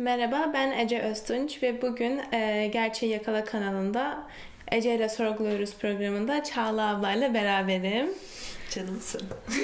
Merhaba, ben Ece Öztunç ve bugün Gerçeği Yakala kanalında Ece ile Sorguluyoruz programında Çağla ablayla beraberim. Canımsın.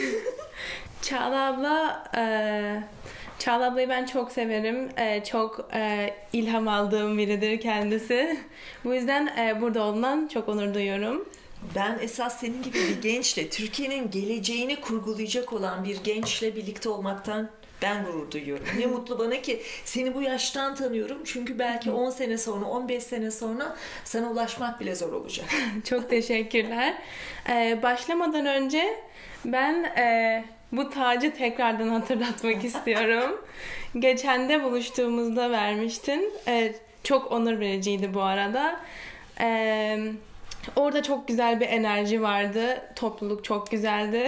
Çağla ablayı ben çok severim. Çok ilham aldığım biridir kendisi. Bu yüzden burada olman çok onur duyuyorum. Ben esas senin gibi bir gençle, Türkiye'nin geleceğini kurgulayacak olan bir gençle birlikte olmaktan ben gurur duyuyorum. Ne mutlu bana ki seni bu yaştan tanıyorum. Çünkü belki 10 sene sonra, 15 sene sonra sana ulaşmak bile zor olacak. Çok teşekkürler. Başlamadan önce ben bu tacı tekrardan hatırlatmak istiyorum. Geçen de buluştuğumuzda vermiştin. Çok onur vericiydi bu arada. Orada çok güzel bir enerji vardı. Topluluk çok güzeldi.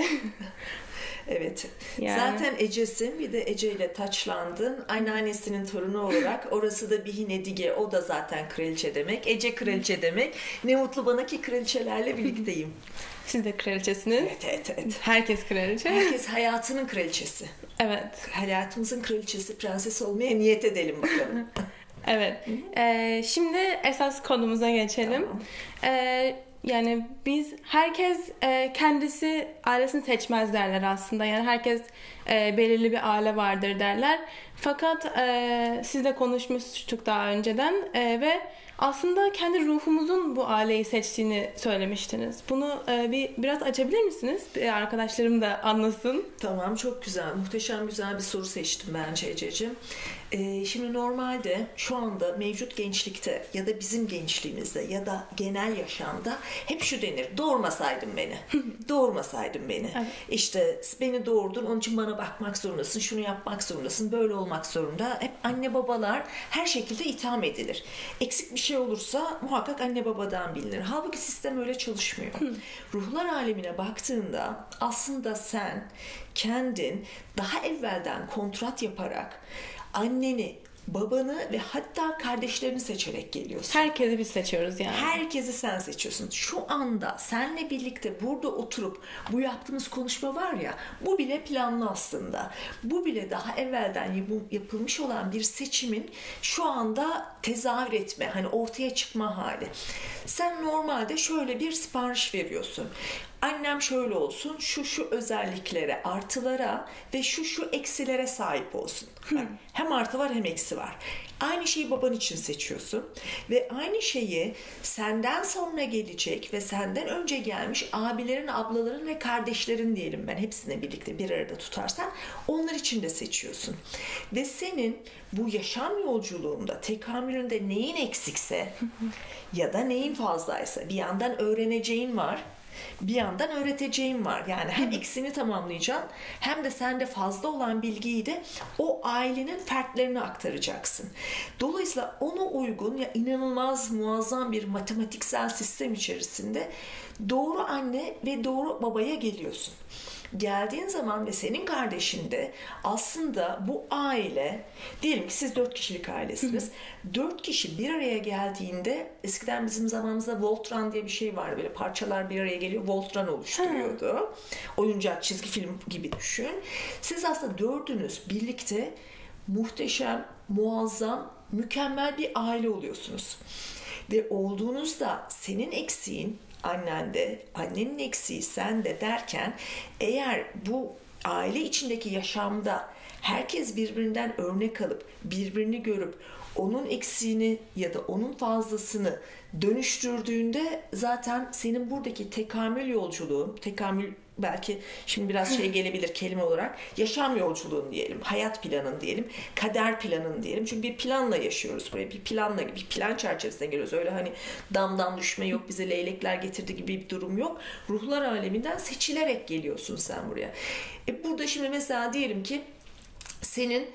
Evet. Yani. Zaten Ece'sin. Bir de Ece ile taçlandın. Anneannesinin torunu olarak. Orası da Bihine Dige. O da zaten kraliçe demek. Ece kraliçe demek. Ne mutlu bana ki kraliçelerle birlikteyim. Siz de kraliçesiniz. Evet. Herkes kraliçe. Herkes hayatının kraliçesi. Evet. Hayatımızın kraliçesi, prenses olmaya niyet edelim bakalım. Evet. Şimdi esas konumuza geçelim. Tamam. Yani herkes kendisi ailesini seçmez derler aslında. Yani herkes belirli bir aile vardır derler. Fakat sizle konuşmuştuk daha önceden ve aslında kendi ruhumuzun bu aileyi seçtiğini söylemiştiniz. Bunu biraz açabilir misiniz? Arkadaşlarım da anlasın. Tamam, çok güzel. Muhteşem güzel bir soru seçtim bence Ececiğim. Şimdi normalde şu anda mevcut gençlikte ya da bizim gençliğimizde ya da genel yaşamda hep şu denir: doğurmasaydın beni. Doğurmasaydın beni. Evet. İşte beni doğurdun, onun için bana bakmak zorundasın, şunu yapmak zorundasın, böyle olmak zorunda. Hep anne babalar her şekilde itham edilir. Eksik bir şey olursa muhakkak anne babadan bilinir. Halbuki sistem öyle çalışmıyor. Ruhlar alemine baktığında aslında sen kendin daha evvelden kontrat yaparak anneni, babanı ve hatta kardeşlerini seçerek geliyorsun. Herkesi biz seçiyoruz yani. Herkesi sen seçiyorsun. Şu anda seninle birlikte burada oturup bu yaptığımız konuşma var ya, bu bile planlı aslında. Bu bile daha evvelden yapılmış olan bir seçimin şu anda tezahür etme, hani ortaya çıkma hali. Sen normalde şöyle bir sipariş veriyorsun. Annem şöyle olsun, şu özelliklere, artılara ve şu eksilere sahip olsun. Bak, hem artı var hem eksi var. Aynı şeyi baban için seçiyorsun ve aynı şeyi senden sonra gelecek ve senden önce gelmiş abilerin, ablaların ve kardeşlerin diyelim, ben hepsini birlikte bir arada tutarsan onlar için de seçiyorsun. Ve senin bu yaşam yolculuğunda, tekamülünde neyin eksikse ya da neyin fazlaysa, bir yandan öğreneceğin var, bir yandan öğreteceğim var. Yani hem eksini tamamlayacaksın hem de sende fazla olan bilgiyi de o ailenin fertlerine aktaracaksın. Dolayısıyla ona uygun ya inanılmaz muazzam bir matematiksel sistem içerisinde doğru anne ve doğru babaya geliyorsun. Geldiğin zaman ve senin kardeşin de aslında bu aile, diyelim ki siz 4 kişilik ailesiniz. 4 kişi bir araya geldiğinde, eskiden bizim zamanımızda Voltron diye bir şey vardı. Böyle parçalar bir araya geliyor, Voltron oluşturuyordu. Oyuncak, çizgi film gibi düşün. Siz aslında dördünüz birlikte muhteşem, muazzam, mükemmel bir aile oluyorsunuz. Ve olduğunuzda senin eksiğin annende, annenin eksiği sende derken, eğer bu aile içindeki yaşamda herkes birbirinden örnek alıp, birbirini görüp onun eksiğini ya da onun fazlasını dönüştürdüğünde zaten senin buradaki tekamül yolculuğun, tekamül belki şimdi biraz gelebilir kelime olarak, yaşam yolculuğun diyelim, hayat planın diyelim, kader planın diyelim. Çünkü bir planla yaşıyoruz buraya, bir plan çerçevesinde geliyoruz. Öyle hani damdan düşme yok, bize leylekler getirdi gibi bir durum yok. Ruhlar aleminden seçilerek geliyorsun sen buraya. Burada şimdi mesela diyelim ki senin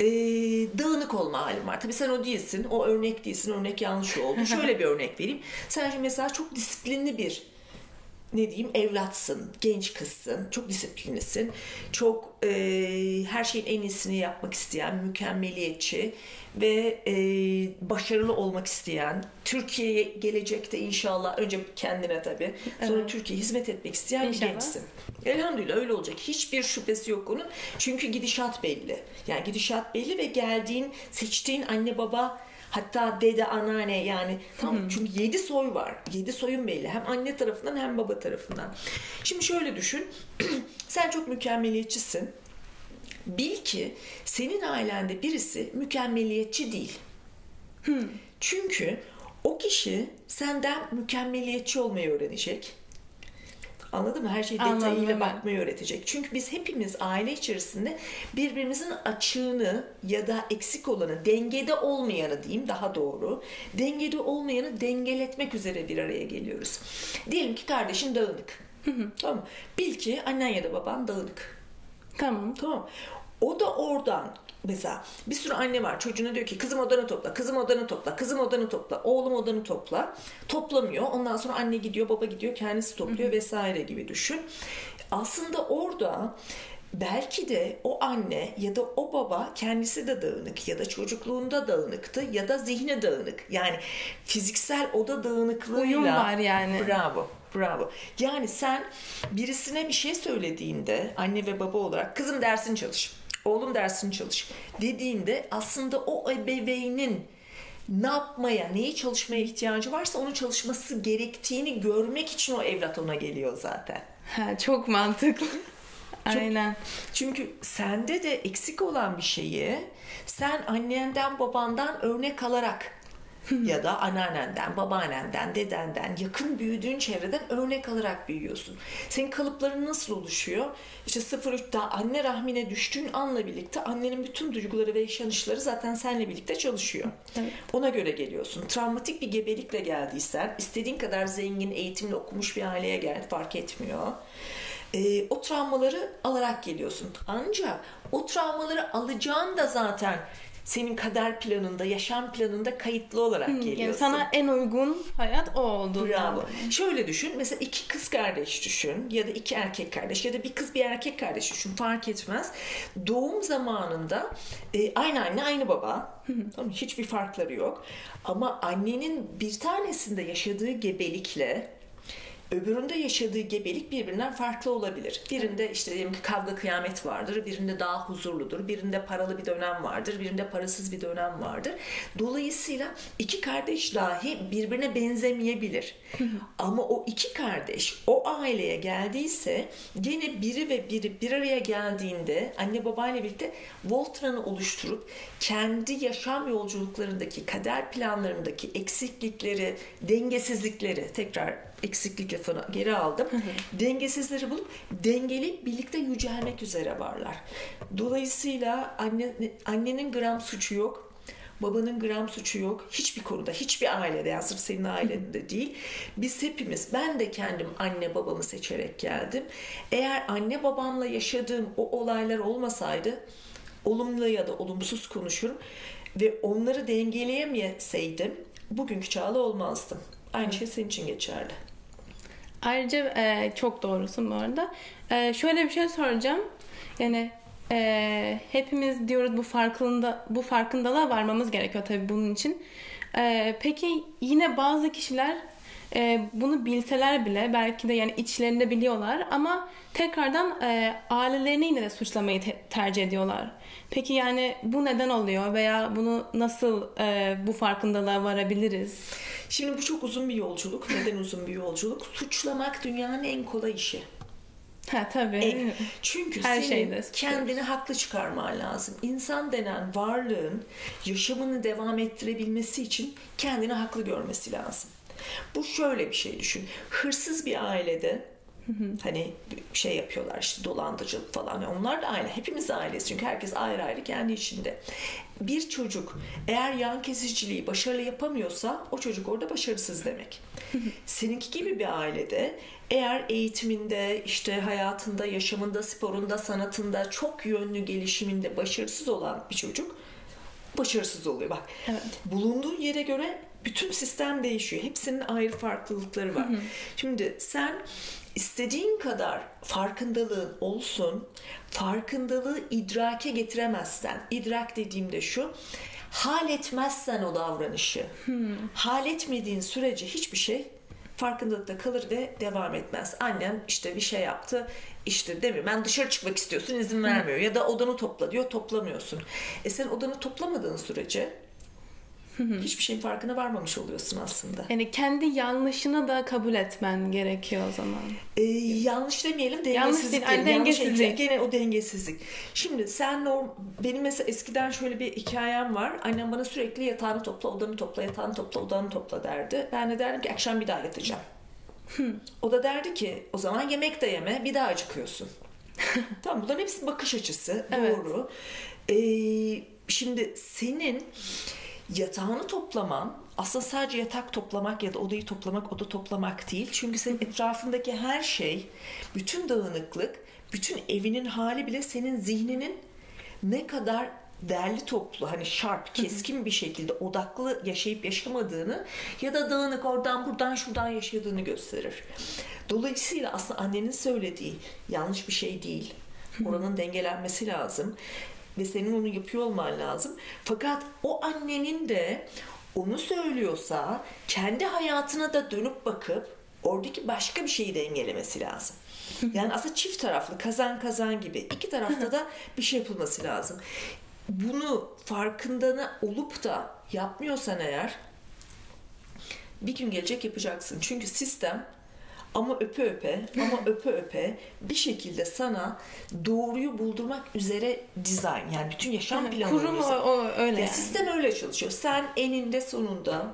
dağınık olma halin var. Tabii sen o değilsin, o örnek değilsin, örnek yanlış oldu. Şöyle bir örnek vereyim. Sen şimdi mesela çok disiplinli bir ne diyeyim, evlatsın, genç kızsın, çok disiplinlisin, çok her şeyin en iyisini yapmak isteyen, mükemmeliyetçi ve başarılı olmak isteyen, Türkiye'ye gelecekte inşallah önce kendine tabii, sonra evet, Türkiye'ye hizmet etmek isteyen bir gençsin. Elhamdülillah öyle olacak. Hiçbir şüphesi yok onun. Çünkü gidişat belli. Yani gidişat belli ve geldiğin, seçtiğin anne baba, hatta dede, anneanne, yani tamam, çünkü 7 soy var. 7 soyun belli. Hem anne tarafından hem baba tarafından. Şimdi şöyle düşün. Sen çok mükemmeliyetçisin. Bil ki senin ailende birisi mükemmeliyetçi değil. Çünkü o kişi senden mükemmeliyetçi olmayı öğrenecek. Anladın mı? Her şeyi detayıyla bakmayı öğretecek. Çünkü biz hepimiz aile içerisinde birbirimizin açığını ya da eksik olanı, dengede olmayanı diyeyim daha doğru, dengede olmayanı dengeletmek üzere bir araya geliyoruz. Diyelim ki kardeşin dağınık. Tamam. Bil ki annen ya da baban dağınık. Tamam. O da oradan, mesela bir sürü anne var, çocuğuna diyor ki kızım odanı topla, kızım odanı topla, kızım odanı topla, oğlum odanı topla. Toplamıyor. Ondan sonra anne gidiyor, baba gidiyor, kendisi topluyor vesaire gibi düşün. Aslında orada belki de o anne ya da o baba kendisi de dağınık ya da çocukluğunda dağınıktı ya da zihni dağınık. Yani fiziksel oda dağınıklığıyla uyum var yani. Bravo. Yani sen birisine bir şey söylediğinde anne ve baba olarak kızım dersini çalış, oğlum dersini çalış dediğinde aslında o ebeveynin ne yapmaya, neyi çalışmaya ihtiyacı varsa onu çalışması gerektiğini görmek için o evlat ona geliyor zaten. Çok mantıklı. Aynen. Çünkü sende de eksik olan bir şeyi sen annenden babandan örnek alarak ya da anneannenden, babaannenden, dedenden, yakın büyüdüğün çevreden örnek alarak büyüyorsun. Senin kalıpların nasıl oluşuyor? İşte 0-3'te anne rahmine düştüğün anla birlikte annenin bütün duyguları ve yaşanışları zaten seninle birlikte çalışıyor. Evet. Ona göre geliyorsun. Travmatik bir gebelikle geldiysen, istediğin kadar zengin, eğitimli, okumuş bir aileye gel, fark etmiyor. O travmaları alarak geliyorsun. Ancak o travmaları alacağın da zaten senin kader planında, yaşam planında kayıtlı olarak geliyorsun. Yani sana en uygun hayat o oldu. Bravo. Şöyle düşün. Mesela 2 kız kardeş düşün ya da 2 erkek kardeş ya da bir kız bir erkek kardeş düşün. Fark etmez. Doğum zamanında aynı anne aynı baba. Tamam, hiçbir farkları yok. Ama annenin bir tanesinde yaşadığı gebelikle öbüründe yaşadığı gebelik birbirinden farklı olabilir. Birinde işte diyelim ki kavga kıyamet vardır, birinde daha huzurludur, birinde paralı bir dönem vardır, birinde parasız bir dönem vardır. Dolayısıyla 2 kardeş dahi birbirine benzemeyebilir. Ama o 2 kardeş o aileye geldiyse gene biri ve biri bir araya geldiğinde anne babayla birlikte Voltran'ı oluşturup kendi yaşam yolculuklarındaki, kader planlarındaki eksiklikleri, dengesizlikleri, tekrar eksiklik lafını geri aldım. Dengesizleri bulup dengeli birlikte yücelmek üzere varlar. Dolayısıyla annenin gram suçu yok. Babanın gram suçu yok. Hiçbir konuda, hiçbir ailede, yani sırf senin ailende değil. Biz hepimiz, ben de kendim anne babamı seçerek geldim. Eğer anne babamla yaşadığım o olaylar olmasaydı, olumlu ya da olumsuz konuşurum ve onları dengeleyemeseydim bugünkü Çağla olmazdım. Aynı şey senin için geçerli. Ayrıca çok doğrusun bu arada. Şöyle bir şey soracağım. Yani hepimiz diyoruz bu farkındalığa varmamız gerekiyor tabii bunun için. Peki yine bazı kişiler bunu bilseler bile belki de yani içlerinde biliyorlar ama tekrardan ailelerini yine de suçlamayı tercih ediyorlar. Peki yani bu neden oluyor veya bunu nasıl bu farkındalığa varabiliriz? Şimdi bu çok uzun bir yolculuk. Neden uzun bir yolculuk? Suçlamak dünyanın en kolay işi. Tabii. Çünkü her senin kendini haklı çıkarman lazım. İnsan denen varlığın yaşamını devam ettirebilmesi için kendini haklı görmesi lazım. Bu şöyle bir şey düşün. Hırsız bir ailede hani şey yapıyorlar işte dolandırıcılık falan. Onlar da aile. Hepimiz ailesi. Çünkü herkes ayrı ayrı kendi içinde. Bir çocuk eğer yan kesiciliği başarılı yapamıyorsa o çocuk orada başarısız demek. Seninki gibi bir ailede eğer eğitiminde, işte hayatında, yaşamında, sporunda, sanatında çok yönlü gelişiminde başarısız olan bir çocuk başarısız oluyor. Bak, evet. Bulunduğun yere göre bütün sistem değişiyor. Hepsinin ayrı farklılıkları var. Şimdi sen istediğin kadar farkındalığın olsun, farkındalığı idrake getiremezsen, idrak dediğimde şu, hal etmezsen o davranışı, hal etmediğin sürece hiçbir şey farkındalıkta kalır ve devam etmez. Annen işte bir şey yaptı, işte değil mi? Ben dışarı çıkmak istiyorsun, izin vermiyor. Ya da odanı topla diyor, toplamıyorsun. Sen odanı toplamadığın sürece hiçbir şeyin farkına varmamış oluyorsun aslında. Yani kendi yanlışını da kabul etmen gerekiyor o zaman. Yanlış demeyelim, dengesizlik. Yanlış değil, dengesizlik. Gene o dengesizlik. Şimdi benim mesela eskiden şöyle bir hikayem var. Annem bana sürekli yatağını topla, odanı topla, yatağını topla, odanı topla derdi. Ben de derdim ki akşam bir daha yatacağım. O da derdi ki o zaman yemek de yeme, bir daha acıkıyorsun. Tamam, bunların hepsi bakış açısı. Evet. Doğru. Şimdi senin yatağını toplaman aslında sadece yatak toplamak ya da odayı toplamak, oda toplamak değil. Çünkü senin etrafındaki her şey, bütün dağınıklık, bütün evinin hali bile senin zihninin ne kadar derli toplu, hani sharp, keskin bir şekilde odaklı yaşayıp yaşamadığını ya da dağınık oradan buradan şuradan yaşadığını gösterir. Dolayısıyla aslında annenin söylediği yanlış bir şey değil. Oranın dengelenmesi lazım. Ve senin onu yapıyor olman lazım. Fakat o annenin de onu söylüyorsa kendi hayatına da dönüp bakıp oradaki başka bir şeyi dengelemesi lazım. Yani aslında çift taraflı, kazan kazan gibi iki tarafta da bir şey yapılması lazım. Bunu farkında olup da yapmıyorsan eğer bir gün gelecek yapacaksın. Çünkü sistem ama öpe öpe bir şekilde sana doğruyu buldurmak üzere dizayn, yani bütün yaşam planı kurum öyle yani. Sistem öyle çalışıyor. Sen eninde sonunda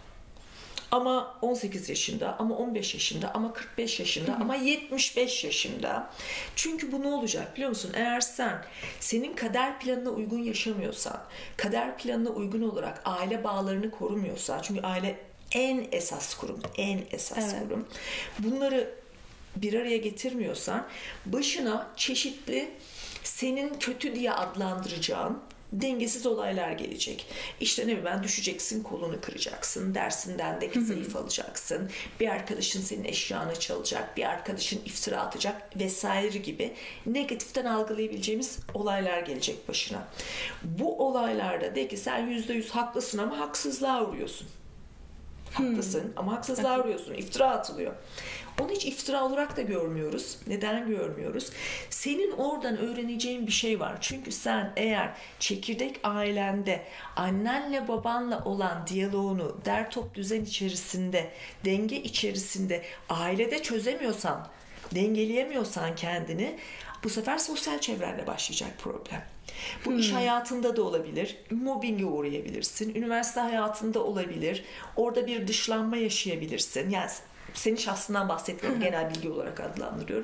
ama 18 yaşında, ama 15 yaşında, ama 45 yaşında, ama 75 yaşında. Çünkü bu ne olacak biliyor musun? Eğer sen senin kader planına uygun yaşamıyorsan, kader planına uygun olarak aile bağlarını korumuyorsan, çünkü aile en esas kurum. Kurum. Bunları bir araya getirmiyorsan başına çeşitli senin kötü diye adlandıracağın dengesiz olaylar gelecek. İşte ne bileyim ben, düşeceksin, kolunu kıracaksın, dersinden de zayıf alacaksın, bir arkadaşın senin eşyanı çalacak, bir arkadaşın iftira atacak vesaire gibi negatiften algılayabileceğimiz olaylar gelecek başına. Bu olaylarda de ki sen %100 haklısın ama haksızlığa uğruyorsun. Haklısın ama haksızlığa uğruyorsun. İftira atılıyor. Onu hiç iftira olarak da görmüyoruz. Neden görmüyoruz? Senin oradan öğreneceğin bir şey var. Çünkü sen eğer çekirdek ailende annenle babanla olan diyaloğunu der top düzen içerisinde, denge içerisinde ailede çözemiyorsan, dengeleyemiyorsan kendini, bu sefer sosyal çevrenle başlayacak problem. Bu iş hayatında da olabilir, mobbinge uğrayabilirsin, üniversite hayatında olabilir, orada bir dışlanma yaşayabilirsin. Yani senin şahsından bahsetmiyorum, genel bilgi olarak adlandırıyorum.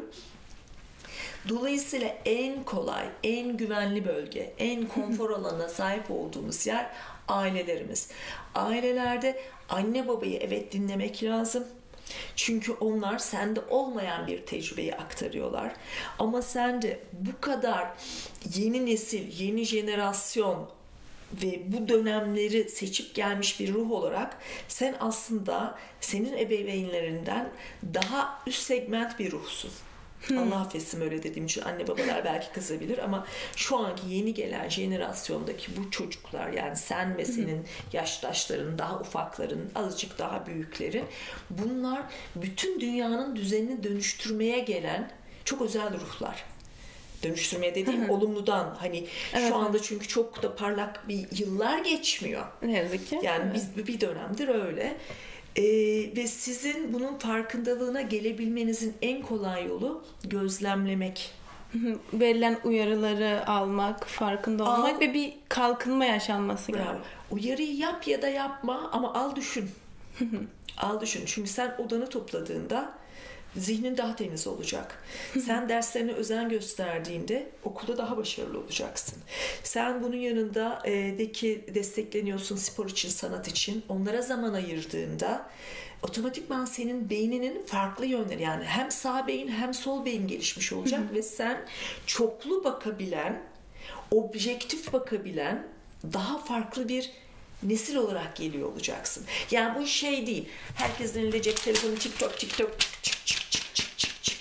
Dolayısıyla en kolay, en güvenli bölge, en konfor alanına sahip olduğumuz yer ailelerimiz. Ailelerde anne babayı evet dinlemek lazım. Çünkü onlar sende olmayan bir tecrübeyi aktarıyorlar. Ama sen de bu kadar yeni nesil, yeni jenerasyon ve bu dönemleri seçip gelmiş bir ruh olarak sen aslında senin ebeveynlerinden daha üst segment bir ruhsun. Allah affetsin öyle dediğim için, anne babalar belki kızabilir ama şu anki yeni gelen jenerasyondaki bu çocuklar, yani sen ve senin yaştaşların, daha ufakların, azıcık daha büyüklerin, bunlar bütün dünyanın düzenini dönüştürmeye gelen çok özel ruhlar. Dönüştürmeye dediğim olumludan, hani evet, şu anda çünkü çok da parlak bir yıllar geçmiyor. Ne yazık ki. Yani biz bir dönemdir öyle. Ve sizin bunun farkındalığına gelebilmenizin en kolay yolu gözlemlemek. Verilen uyarıları almak, farkında olmak ve bir kalkınma yaşanması gibi. Uyarıyı yap ya da yapma ama al düşün. Al düşün. Çünkü sen odanı topladığında zihnin daha temiz olacak. Sen derslerine özen gösterdiğinde okulda daha başarılı olacaksın. Sen bunun yanında destekleniyorsun spor için, sanat için. Onlara zaman ayırdığında otomatikman senin beyninin farklı yönleri, yani hem sağ beyin hem sol beyin gelişmiş olacak ve sen çoklu bakabilen, objektif bakabilen daha farklı bir nesil olarak geliyor olacaksın. Yani bu şey değil. Herkesin elinde cep telefonu, TikTok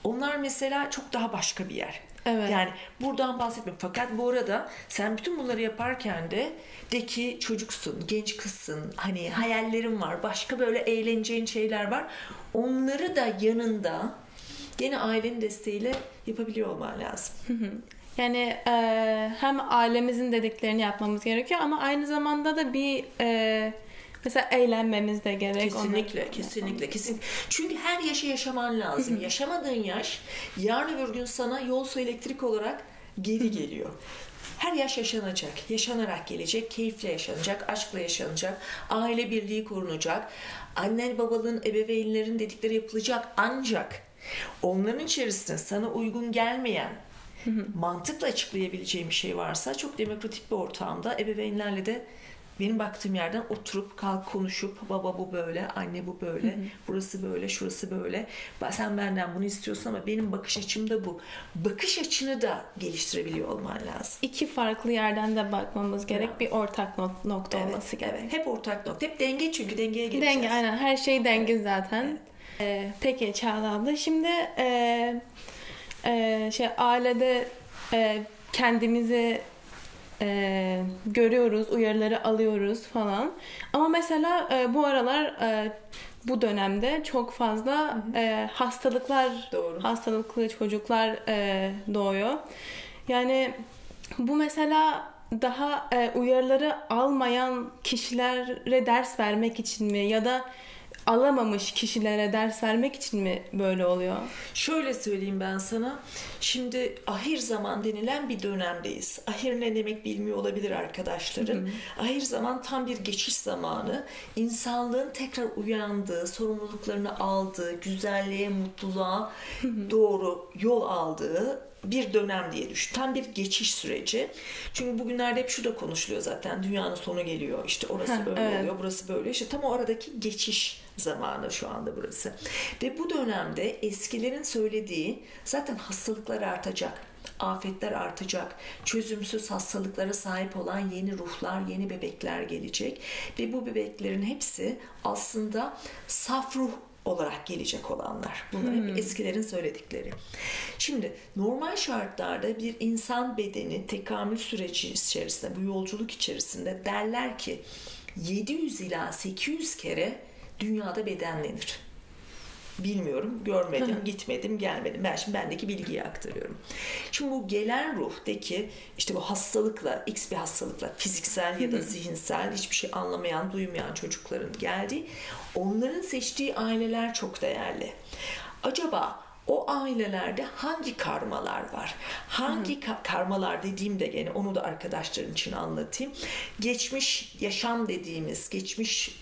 Onlar mesela çok daha başka bir yer. Evet. Yani buradan bahsetmiyorum. Fakat bu arada sen bütün bunları yaparken de ki çocuksun, genç kızsın, hani hayallerin var, başka böyle eğleneceğin şeyler var. Onları da yanında gene ailenin desteğiyle yapabiliyor olman lazım. Yani hem ailemizin dediklerini yapmamız gerekiyor ama aynı zamanda da bir mesela eğlenmemiz de gerek. Kesinlikle. Çünkü her yaşı yaşaman lazım. Yaşamadığın yaş yarın öbür gün sana yol su elektrik olarak geri geliyor. Her yaş yaşanacak, yaşanarak gelecek, keyifle yaşanacak, aşkla yaşanacak, aile birliği korunacak, annen babalığın, ebeveynlerin dedikleri yapılacak, ancak onların içerisinde sana uygun gelmeyen, mantıkla açıklayabileceğim bir şey varsa çok demokratik bir ortamda ebeveynlerle de benim baktığım yerden oturup konuşup baba bu böyle, anne bu böyle, burası böyle, şurası böyle. Sen benden bunu istiyorsun ama benim bakış açım da bu. Bakış açını da geliştirebiliyor olman lazım. İki farklı yerden de bakmamız gerek. Bir ortak nokta olması gerek. Evet. Hep ortak nokta. Hep denge, çünkü dengeye geleceğiz. Denge, aynen. Her şey denge zaten. Evet. Peki Çağla abla. Şimdi ailede kendimizi görüyoruz, uyarıları alıyoruz falan. Ama mesela bu aralar bu dönemde çok fazla hastalıklı çocuklar doğuyor. Yani bu mesela daha uyarıları almayan kişilere ders vermek için mi ya da alamamış kişilere ders vermek için mi böyle oluyor? Şöyle söyleyeyim ben sana. Şimdi ahir zaman denilen bir dönemdeyiz. Ahir ne demek bilmiyor olabilir arkadaşlarım. Ahir zaman tam bir geçiş zamanı. İnsanlığın tekrar uyandığı, sorumluluklarını aldığı, güzelliğe, mutluluğa doğru yol aldığı bir dönem diye düşün. Tam bir geçiş süreci. Çünkü bugünlerde hep şu da konuşuluyor zaten. Dünyanın sonu geliyor. İşte orası böyle oluyor, burası böyle. İşte tam o aradaki geçiş zamanı şu anda burası. Ve bu dönemde eskilerin söylediği zaten hastalıklar artacak. Afetler artacak. Çözümsüz hastalıklara sahip olan yeni ruhlar, yeni bebekler gelecek. Ve bu bebeklerin hepsi aslında saf ruh olarak gelecek olanlar. Bunlar hep eskilerin söyledikleri. Şimdi normal şartlarda bir insan bedeni tekamül süreci içerisinde, bu yolculuk içerisinde derler ki 700 ila 800 kere dünyada bedenlenir. Bilmiyorum, görmedim, gitmedim, gelmedim. Ben şimdi bendeki bilgiyi aktarıyorum. Şimdi bu gelen ruhdaki işte bu hastalıkla, X bir hastalıkla, fiziksel ya da zihinsel hiçbir şey anlamayan, duymayan çocukların geldiği, onların seçtiği aileler çok değerli. Acaba o ailelerde hangi karmalar var? Hangi karmalar dediğimde gene onu da arkadaşların için anlatayım. Geçmiş yaşam dediğimiz, geçmiş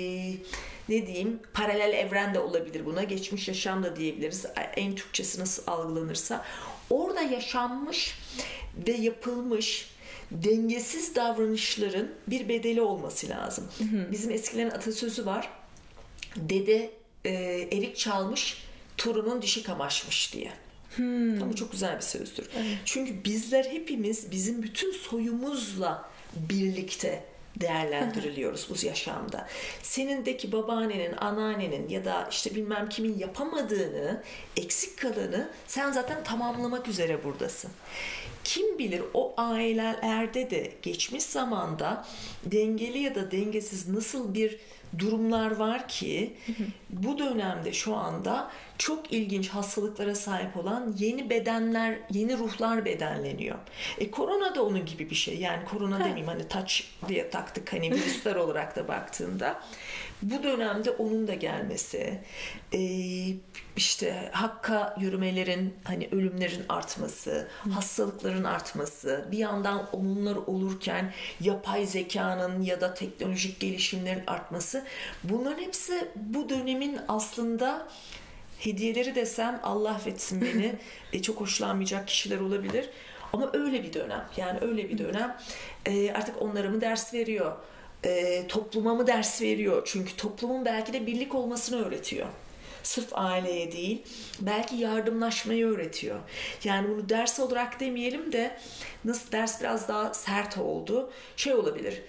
ne diyeyim, paralel evren de olabilir buna. Geçmiş yaşam da diyebiliriz. En Türkçesi nasıl algılanırsa. Orada yaşanmış ve yapılmış dengesiz davranışların bir bedeli olması lazım. Bizim eskilerin atasözü var. Dede erik çalmış, torunun dişi kamaşmış diye. Ama çok güzel bir sözdür. Evet. Çünkü bizler hepimiz bizim bütün soyumuzla birlikte değerlendiriliyoruz bu yaşamda. Senindeki babaannenin, anneannenin ya da işte bilmem kimin yapamadığını, eksik kalanı sen zaten tamamlamak üzere buradasın. Kim bilir o ailelerde de geçmiş zamanda dengeli ya da dengesiz nasıl bir durumlar var ki bu dönemde şu anda çok ilginç hastalıklara sahip olan yeni bedenler, yeni ruhlar bedenleniyor. Korona da onun gibi bir şey. Yani korona demeyeyim, hani taç diye taktık hani virüsler olarak da baktığında. Bu dönemde onun da gelmesi, işte hakka yürümelerin, hani ölümlerin artması, hastalıkların artması, bir yandan onlar olurken yapay zekanın ya da teknolojik gelişimlerin artması, bunların hepsi bu dönemin aslında hediyeleri desem Allah affetsin beni, çok hoşlanmayacak kişiler olabilir. Ama öyle bir dönem. Yani öyle bir dönem. Artık onlara mı ders veriyor? Topluma mı ders veriyor? Çünkü toplumun belki de birlik olmasını öğretiyor. Sırf aileye değil. Belki yardımlaşmayı öğretiyor. Yani bunu ders olarak demeyelim de, nasıl ders biraz daha sert oldu. Şey olabilir.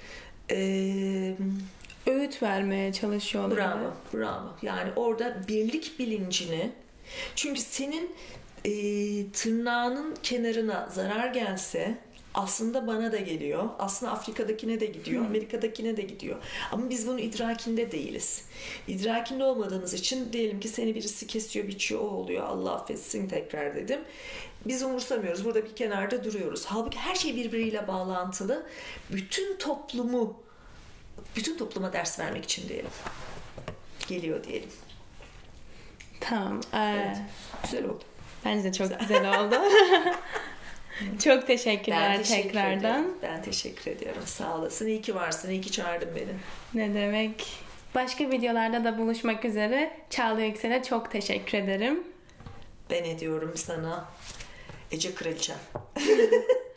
Öğüt vermeye çalışıyorlar. Bravo. Yani orada birlik bilincini Çünkü senin tırnağının kenarına zarar gelse aslında bana da geliyor. Aslında Afrika'dakine de gidiyor. Amerika'dakine de gidiyor. Ama biz bunun idrakinde değiliz. İdrakinde olmadığımız için diyelim ki seni birisi kesiyor, biçiyor, o oluyor. Allah affetsin tekrar dedim. Biz umursamıyoruz. Burada bir kenarda duruyoruz. Halbuki her şey birbiriyle bağlantılı. Bütün topluma ders vermek için diyelim. Geliyor diyelim. Tamam. Evet. Güzel oldu. Bence de çok güzel oldu. Çok teşekkürler tekrardan. Ben teşekkür ediyorum. Sağ olasın. İyi ki varsın. İyi ki çağırdın beni. Ne demek. Başka videolarda da buluşmak üzere. Çağla Yüksel'e çok teşekkür ederim. Ben ediyorum sana. Ece Kraliçem.